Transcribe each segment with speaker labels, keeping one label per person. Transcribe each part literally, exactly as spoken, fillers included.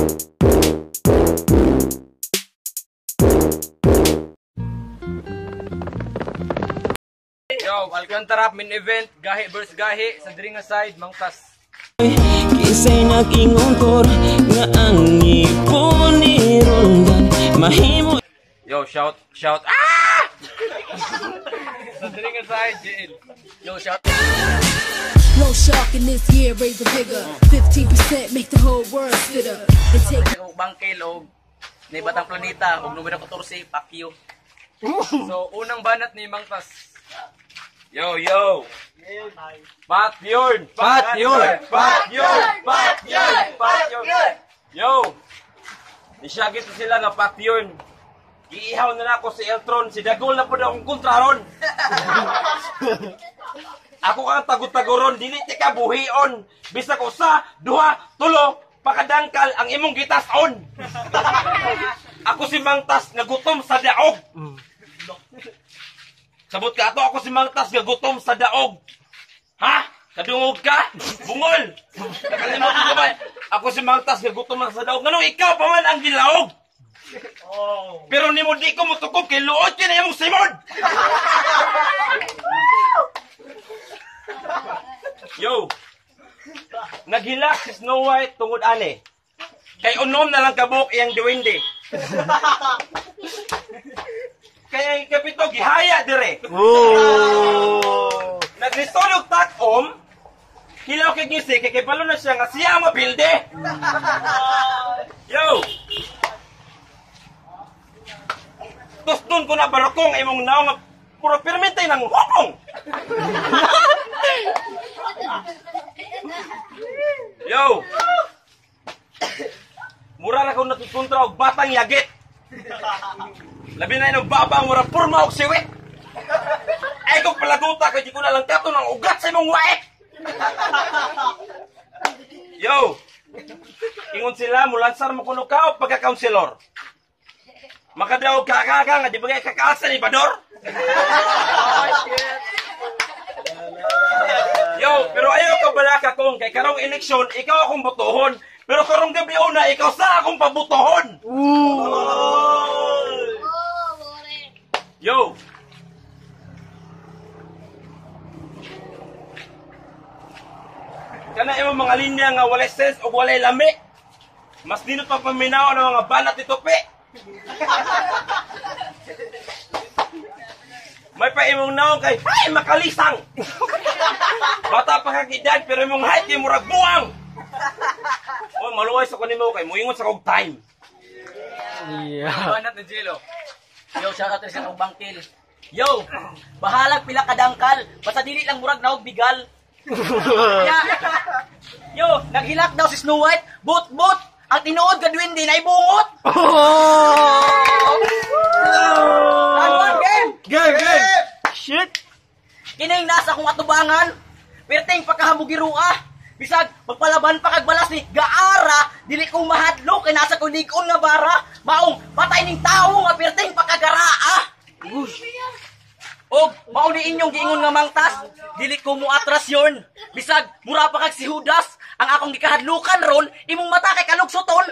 Speaker 1: Yo, Alcantara main event gahi versus gahi sa diri nga side Mangtas.
Speaker 2: Kisay nag-ingon kor nga ang ipon ni Rondan mahimo.
Speaker 1: Yo, shout shout ah! Sa diri nga side J L. Yo, shout.
Speaker 3: No shark in this year, raise a bigger. fifteen percent make the whole world sit up. And take
Speaker 1: Bangkil og ni Batang Planeta og numero fourteen Pacquiao. So, unang banat ni Mangtas. Yo, yo! Pat yun! Pat yun! Pat yun! Pat yun! Pat yun! Yo! Nisyagit sila nga pat yun. Iihaw na na ako si Eltron. Si Dagol na po na akong kontraron. Ako kang tagot-tagoron. Dili ka buhion. Bisa ko sa duha, tulo, pakadangkal ang imong gitas-on. Ako si Mangtas nagutom sa daog. Sabot ka ato, ako si Mangtas gagutom sa daog. Ha? Kadungog ka? Bungol! Nakalimutan ko ba? Ako si Mangtas gagutom sa daog. Ganun ikaw pa man ang gilaog. Oh. Pero ni mo di ko mutukob kay luod ka na yung simod. Yo! Naghilak si Snow White tungod ani. Kay unom na lang kabuk iyang diwindi. Kaya yung kapito, gihaya dire. Oh. Nagrisolog takom, hilaw kay gisi, kay kay palo na siya nga siya ang mabilde. Yo! Tustun ko na barokong imong naong nga puro permitay ng hukong. Yo! Mura na kung natutuntra og batang yagit. Labi na yung babang mura purma og siwit. Ay kong palaguta kaya di ko nalang kato ng ugat sa imong waik. Yo! Ingon sila, mulansar mo kuno ka o pagka-counselor. Makadaog kakaka nga di bagay kakaalsa ni Bador. Yo, pero ayaw ka balaka kong kay karong eleksyon, ikaw akong botohon. Pero karong gabi una, ikaw sa akong pabutohon. Yo! Kana yung mga linya nga walay sense o walay lami. Mas dinot pa paminaw ng mga banat ni Tope. May pa imong naong kay, ay makalisang! Bata pa kakidad pero imong height kay murag buwang! O, maluway sa kunin mo kay muingon sa kong time.
Speaker 4: Yeah. Banat na Jello. Yo, shout out rin sa kong bangkil. Yo, bahalag pila kadangkal. Basta dili lang murag na og bigal. Yeah. Yo, naghilak daw si Snow White. But-but, ang tinuod ka duwindi na ibungot. Ano game?
Speaker 2: Game, game! Shit!
Speaker 4: Kining nasa kong atubangan. Perting pagkahamugirua. Bisag, magpalaban pa kag balas ni Gaara, dili kong mahadlo kay nasa ko ligon nga bara, maong patay ning tawo nga perting pagkagaraa. Og mao ni inyong giingon nga Mangtas, dili ko mo atras yon. Bisag, mura pa kag si Judas, ang akong gikahadlukan ron, imong mata kay kalugsoton.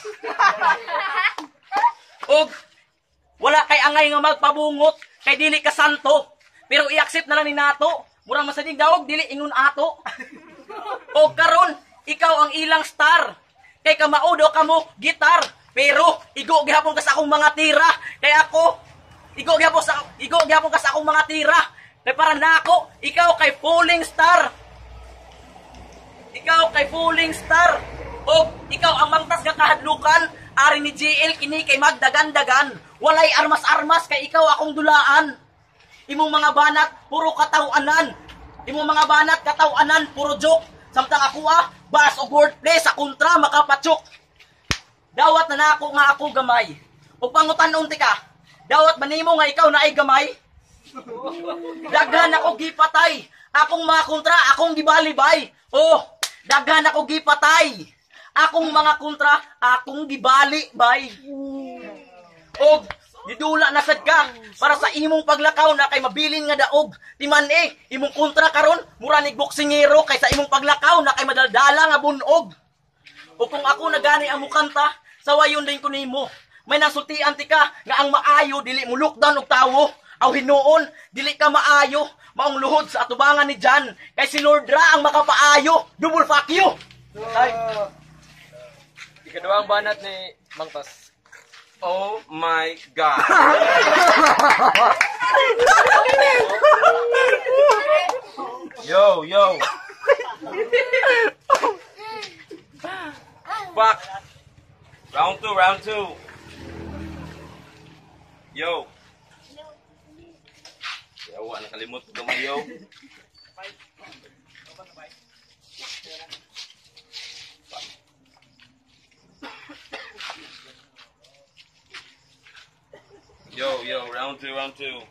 Speaker 4: Og wala kay angay nga magpabungot, kay dili ka santo. Pero i-accept na lang ni nato, murang masadig dawog dili ingon ato. O karon, ikaw ang ilang star. Kay kamaudo ka mo gitar. Pero igo gihapon ka sa akong mga tira. Kay ako, igo gihapon sa igo gihapon ka sa akong mga tira. Kay para nako, ikaw kay falling star. Ikaw kay falling star. O ikaw ang Mangtas nga kahadlukan. Ari ni J L kini kay magdagan-dagan. Walay armas-armas kay ikaw akong dulaan. Imong mga banat puro katawanan. Imong mga banat katawanan puro joke. Samtang ako ah, bas o wordplay sa kontra makapatsok. Dawat na nako nga ako gamay. O pangutan unti ka. Dawat ba nimo nga ikaw na ay gamay? Daghan ako gipatay. Akong mga kontra, akong gibalibay. Oh, daghan ako gipatay. Akong mga kontra, akong gibali bay. Og didula na sad ka para sa imong paglakaw na kay mabilin nga daog. Timan eh, imong kontra karon mura ni boksingero kay sa imong paglakaw na kay madaldala nga bunog. O kung ako nagani ang mukanta, sawayon din ko nimo. May nasultian ti ka nga ang maayo dili mo lockdown og tawo. Aw hinuon, dili ka maayo, maong luhod sa atubangan ni Jan. Kay si Lord Ra ang makapaayo. Double fuck you. Ay.
Speaker 1: Ikaduhang banat ni Mang Tas. Oh my God. Yo, yo. Fuck. Round two, round two. Yo. Yawa, nakalimot ko naman, yo. Yo, yo, round two, round two.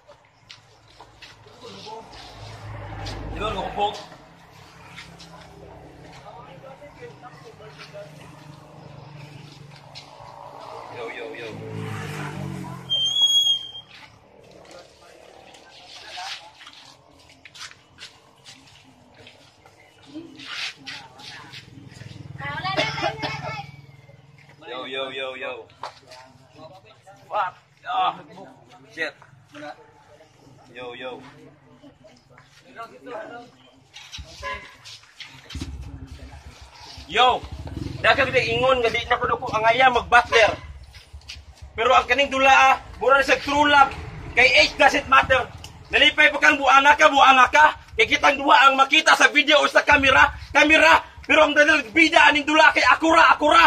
Speaker 1: You know the whole Yo, yo, yo. Yo, yo, yo, yo. Fuck. Ah, shit. Yo, yo. Yo, dagang na ingon nga di na kuno ko ang aya mag-butler. Pero ang kaning dula ah, mura na sa true love. Kay age doesn't matter. Nalipay pa kang buanga ka, buanga ka. Kay kitang duwa ang makita sa video o sa kamera, kamera. Pero ang dadal bida aning dula kay akura, akura.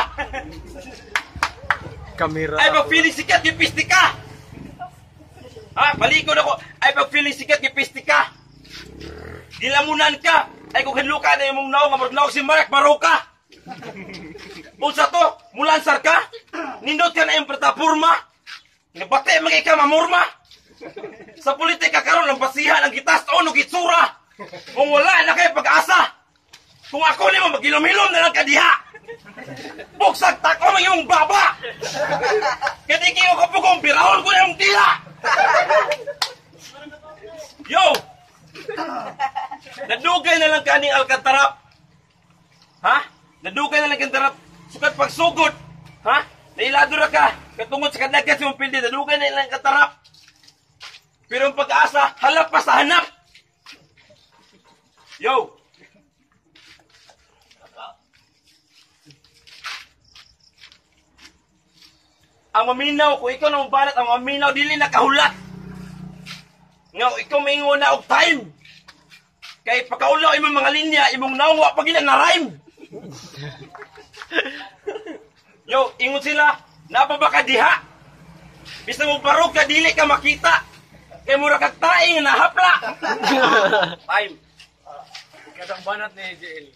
Speaker 2: Kamera.
Speaker 1: Ay pag feeling sikat gipisti ka. Ha, balikod ako. Ay pag feeling sikat gipisti ka. Gilamunan ka. Ay kung hadluka na yung mong naong nga marunong si Mark Baroka. Unsa to? Mulansar ka? Nindot ka na yung pretapurma? Nabate magay ka mamurma? Sa politika karon ang basihan ang gitas o no gitsura. Kung wala na kayo pag-asa. Kung ako ni mo magilom-hilom na lang kadiha. Buksag tako ng iyong baba. Kadiki ko kapugong pirahon ko na yung tila. Yo! Nadugay na lang kaning Alcantarap. Ha? Nadugay na lang Alcantarap. Sukat pagsugod. Ha? Nailado na ka. Katungod sa kadagat sa mong pildi. Nadugay na lang Alcantarap. Pero ang pag-asa, halap pa sa hanap. Yo! Ang maminaw, kung ikaw na mabanat, ang maminaw, dili nakahulat. Nga, ikaw maingon na og time. Kay pagkaulaw imong mga linya, imong nawa pag ilan na rhyme. Yo, ingon sila, napaba ka diha. Bisa mo barog ka, dili ka makita. Kay mura kag taing nahapla. Time.
Speaker 2: Kadang banat ni J L.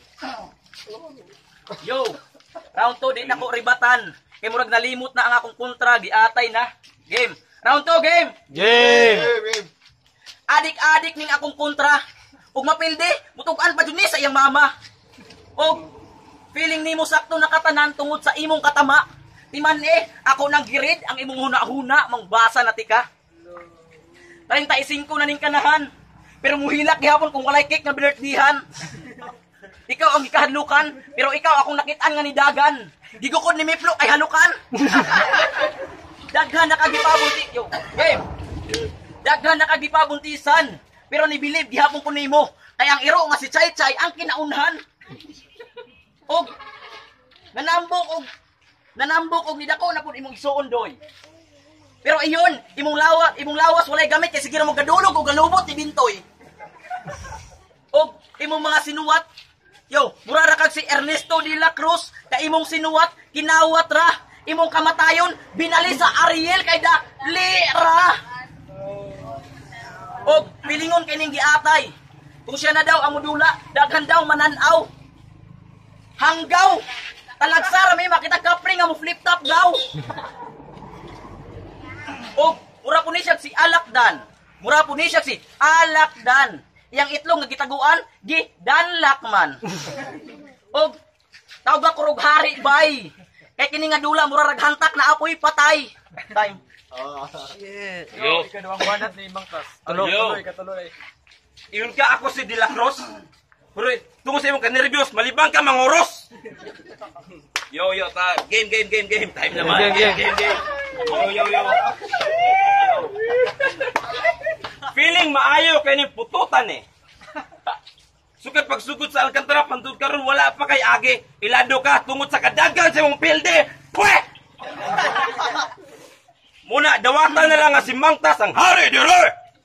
Speaker 4: Yo, round two, di na ko ribatan. Kay murag nalimot na ang akong kontra, giatay na. Game. Round two, game.
Speaker 2: Game!
Speaker 4: Adik-adik ning akong kontra. Ug mapildi, mutugan pa jud ni sa iyang mama. Og feeling nimo sakto nakatanan tungod sa imong katama. Timan eh, ako nang girid ang imong huna-huna mangbasa na tika. thirty-five na ning kanahan. Pero muhilak gihapon kung walay cake nga birthdayhan. Ikaw ang gikahadlukan, pero ikaw akong nakitaan nga ni Dagan. Gigukod ni Miplo ay halukan. Daghan nakagipabunti. Yo, game. Daghan nakagipabuntisan. Pero ni Bilib gihapon ko nimo. Kay ang iro nga si Chay Chay ang kinaunhan. Og nanambok og nanambok og nidako na pud imong isuon doy. Pero iyon, imong lawas, imong lawas walay gamit kay sige mo gadulog og galubot ni Bintoy. Og imong mga sinuwat. Yo, mura ra kag si Ernesto de la Cruz, kay imong sinuwat, kinawat ra, imong kamatayon, binali sa Ariel kay da lira. Og pilingon kay ning giatay. Kung siya na daw ang modula, daghan daw mananaw. Hanggaw, talagsara may makita kapring nga mo flip top daw. Og mura po ni siya si Alakdan. Mura po ni siya si Alakdan. Yang itlog nga gitaguan, gi danlakman. Og tawag ba kurog hari bay. Kay kini nga dula mura raghantak na apoy patay. Time.
Speaker 1: Yo.
Speaker 2: Ikaduhang banat ni Mang Tas.
Speaker 1: Yo.
Speaker 2: Tuloy, katuloy.
Speaker 1: Iyon ka ako si De La Cruz. Pero Tungod sa imong ka-nervyos, malibang ka mangoros. Yo, yo, ta, game, game, game, game. Time naman.
Speaker 2: Game, game,
Speaker 1: game, game. Yo, yo, yo. Feeling maayo kay ni pututan eh. Sukad pagsugod sa Alcantara, pantud karon wala pa kay agi. Ilado ka tungod sa kadagan sa imong pilde. Pwe! Muna, dawatan na lang nga si Mangtas ang hari dire!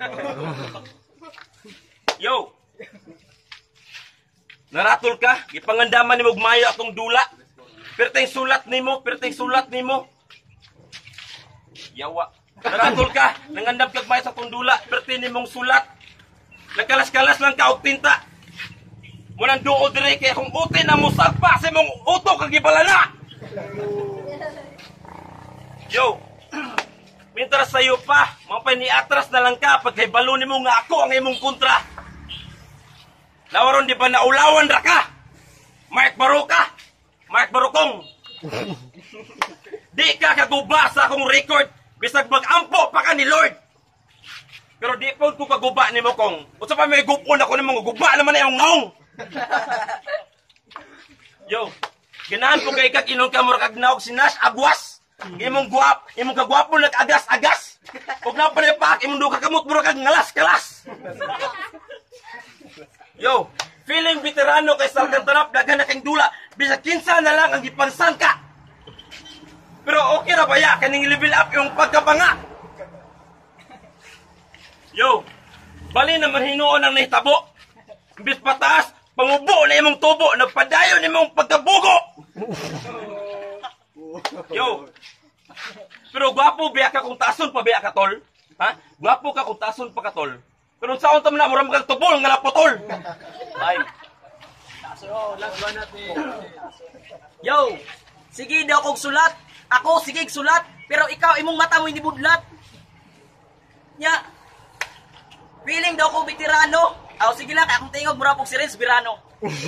Speaker 1: Yo! Naratol ka, ipangandaman ni mo gmayo atong dula. Perteng sulat nimo, perteng sulat nimo. Yawa. Naratol ka, nangandam kag gmayo sa atong dula, perteng nimong sulat. Nagkalas-kalas lang ka og tinta. Munang duo dire kay akong uti na mo sagpa sa imong utok kag gibalana. Yo. Mintras sayo pa, mapay ni atras na lang ka pag balo nimo nga ako ang imong kontra. Lawaron di ba naulawan ra ka? Mike Baruka, Mike Barukong. Di ka kaguba sa akong record, bisag mag-ampo pa ka ni Lord. Pero di po ko kaguba ni mo kong. Unsa pa may gupon ako ni mga guba naman na yung naong. Yo, ginahan ko kay kag inong kamor kag naog si Nash Agwas. Imong guwap, imong kagwapo nag-agas-agas. Ug na pa ni pak imong duka kamot mura kag ngalas-kalas. Yo, feeling veterano kay sa Alcantarap, dagan na kang dula, bisag kinsa na lang ang gipansan ka. Pero okay ra ba ya, kaning level up yung pagkabanga? Yo, bali naman hinuon ang nahitabo. Bis pataas, pangubo na imong tubo, nagpadayon imong pagkabugo. Yo, pero gwapo biya ka kung tason pa biya ka tol? Ha? Gwapo ka kung tason pa ka tol? Pero sa unta na muram kag tubol nga naputol. Ay.
Speaker 4: Yo, sige daw kog sulat. Ako sige sulat, pero ikaw imong mata mo hindi budlat. Nya. Feeling daw ko veterano. Aw sige lang akong tingog mura pog si Renz Birano.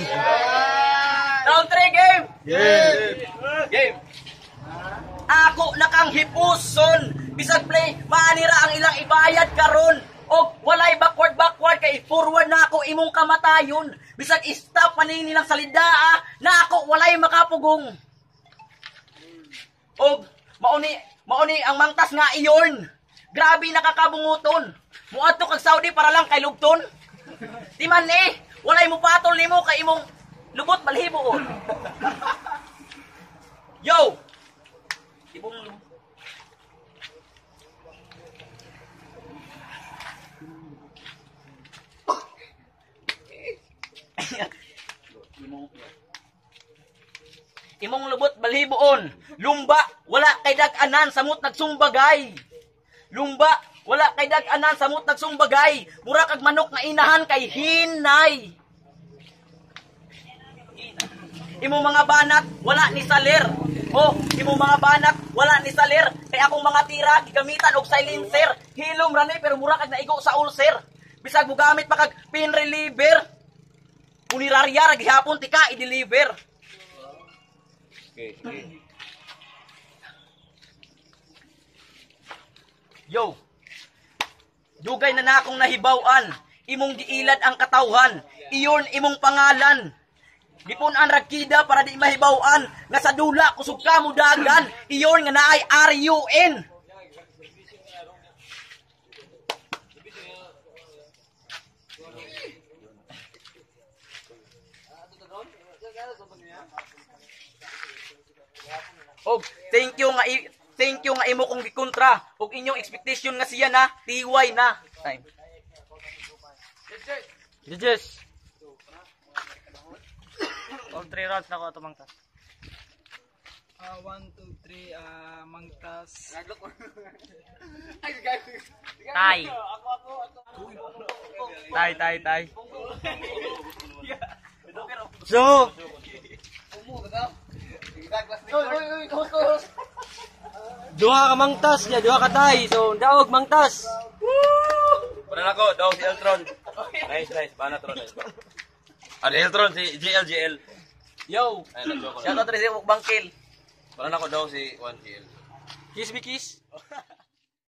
Speaker 4: Round three game.
Speaker 2: Game.
Speaker 1: Game.
Speaker 4: Ako nakang hipuson. Bisag play, maanira ang ilang ibayad karon. Og walay backward backward kay forward na ako imong kamatayon. Bisag stop manini lang salidaa na ako walay makapugong. Og mauni mauni ang mangtas nga iyon. Grabe nakakabunguton. Muadto kag Saudi para lang kay lugton. Di man eh, walay mo patol nimo kay imong lubot balhibo. Yo. Ibong Imong lubot balhiboon, lumba wala kay dag-anan samot nagsumbagay. Lumba wala kay dag-anan samot nagsumbagay. Mura kag manok nga inahan kay hinay. Imong mga banat wala ni saler. O imong mga banat wala ni saler. Kay akong mga tira gigamitan og silencer. Hilom ra ni pero mura kag naigo sa ulcer. Bisag mo gamit pa kag pain reliever. Punirarya ra gihapon tika i-deliver.
Speaker 1: Okay, okay.
Speaker 4: Yo. Dugay na na akong nahibaw-an. Imong giilad ang katawhan. Iyon imong pangalan. Dipun an rakida para di mahibaw-an. Nga sa dula kusog ka mo dagan. Iyon nga naay R U N. Og thank you nga i- thank you nga imo kong gikontra og inyong expectation nga siya na tiway na. Time.
Speaker 2: Judges. All three rounds na ko ito mangtas.
Speaker 5: Uh, one, two, three, uh, mangtas.
Speaker 2: Tay. Tay, tay, tay. So, duha ka mangtas niya, duha ka tay. So, daog mangtas.
Speaker 1: Para na ko, daw si Eltron. Nice, nice. Banat ron. Ah, Eltron, si G L, G L.
Speaker 4: Yo.
Speaker 1: Ay, nag-joke ko
Speaker 4: Shout
Speaker 1: lang.
Speaker 4: out rin sa Bangkil.
Speaker 1: Para na ko daw si one G L.
Speaker 2: Kiss me kiss.